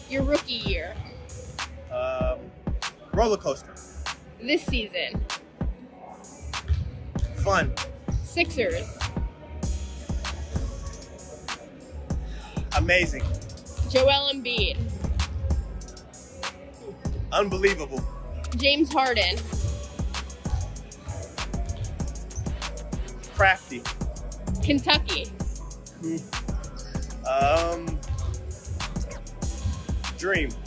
Your rookie year. Roller coaster. This season. Fun. Sixers. Amazing. Joel Embiid. Unbelievable. James Harden. Crafty. Kentucky. Dream.